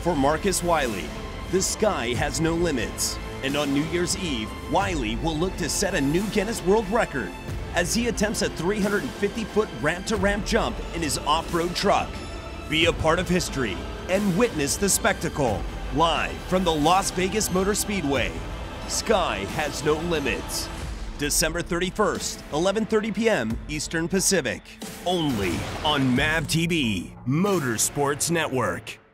for Marcus Wiley. The sky has no limits. And on New Year's Eve, Wiley will look to set a new Guinness World Record as he attempts a 350-foot ramp-to-ramp jump in his off-road truck. Be a part of history and witness the spectacle. Live from the Las Vegas Motor Speedway, Sky Has No Limits. December 31st, 11:30 p.m. Eastern Pacific. Only on MAVTV Motorsports Network.